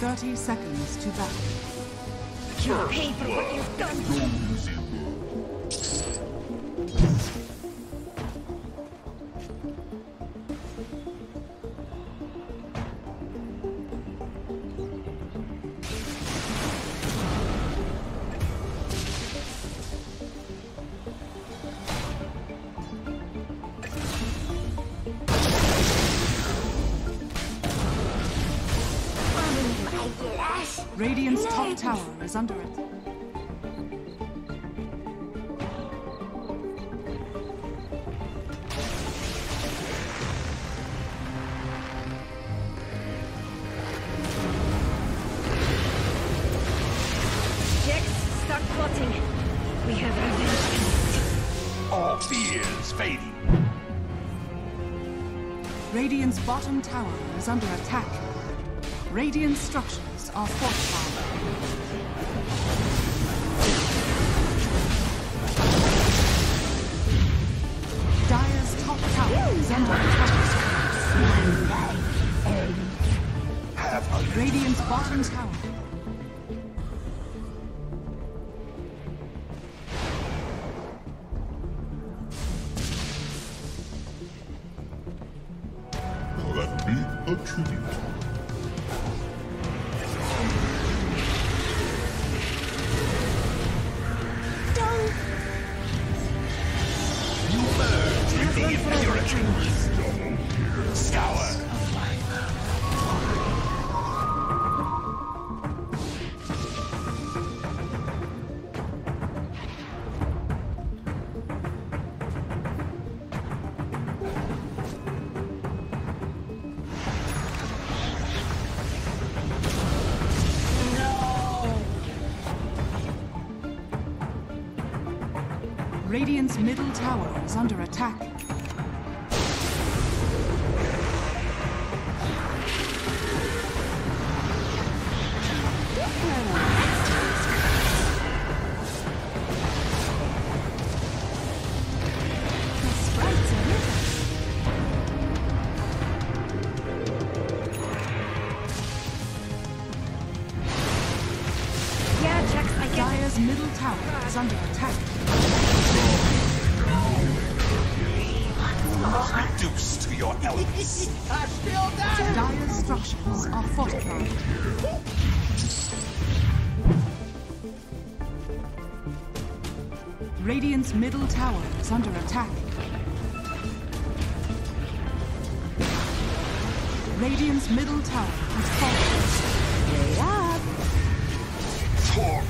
30 seconds to battle. You'll pay for what you've done. Radiant's top tower is under it. Jax, start plotting. We have revenge. All fears fading. Radiant's bottom tower is under attack. Radiant structures are fortified. Dire's top tower is under attack. Radiant's bottom tower. Let me a tribute. Radiant's middle tower is under attack. Yeah, Jax, I get Dire's middle tower is under attack. Reduced to your elements. Dire's structures are fortified. Radiant's middle tower is under attack. Radiant's middle tower has fallen. Wait up! Torment.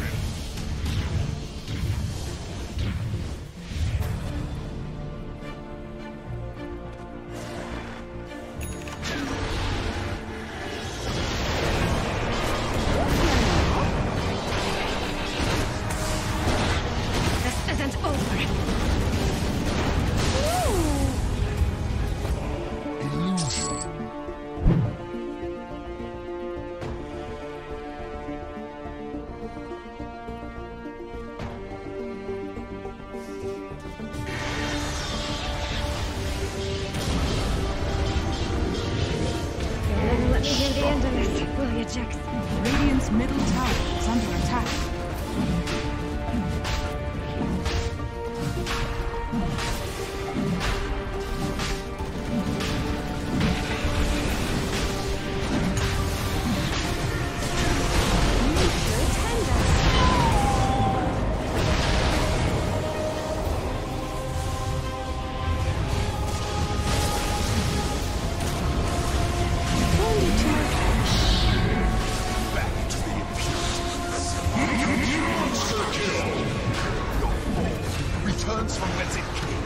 this isn't over. Let me hear the end of this, will you, Jax? Radiant's middle tower is under attack. Back to the impurities. Monster kill. Your foe returns from whence it came.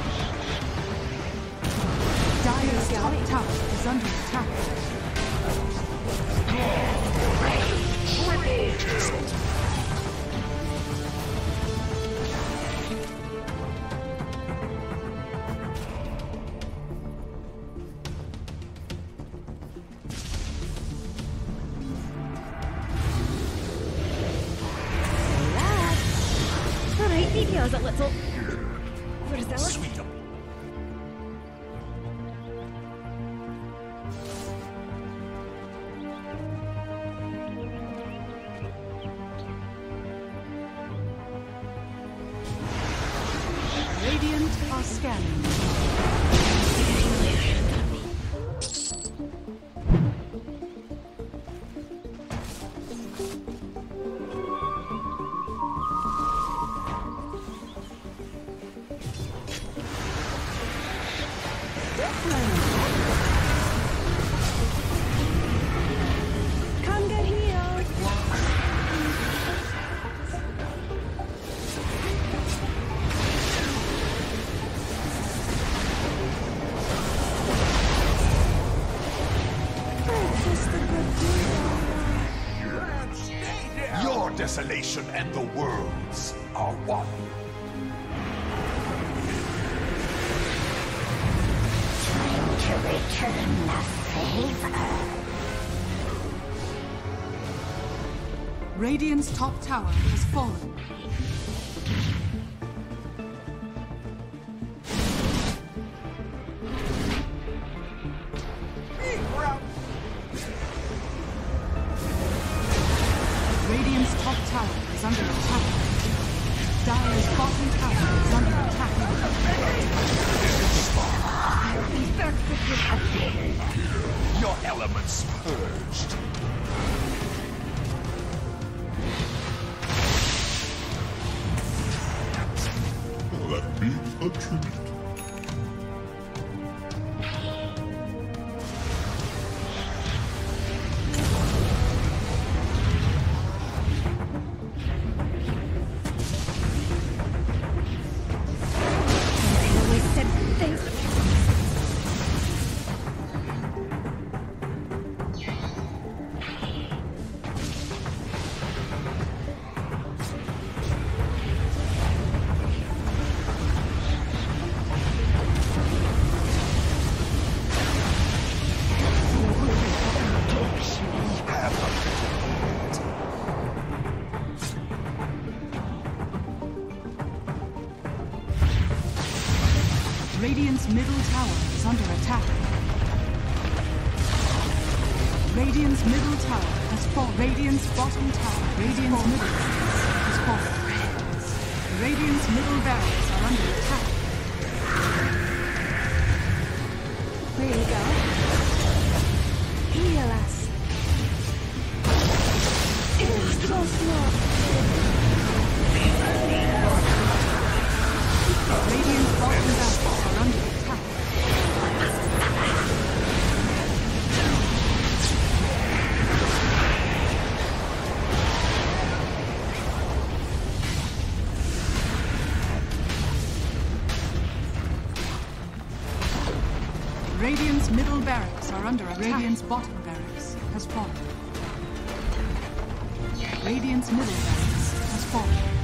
Dire's top tower is under attack. Alright, he feels a little... overzealous. Sweet. Elite are scanning. Come get healed. Just a good deal. Your desolation and the world's are one. To return the favor. Radiant's top tower has fallen. Radiant's top tower is under attack. Dire's bottom tower is under attack. Your elements purged. Will that be a tribute? I always said things. Radiant's middle tower is under attack. Radiant's middle tower has fallen. Radiant's bottom tower, Radiant's middle tower has fallen. Radiant's middle barracks are under attack. There you go. Heal us. It's just not. Radiant's bottom barracks are under attack. Radiant's middle barracks are under attack. Radiant's bottom barracks has fallen. Radiant's middle barracks has fallen.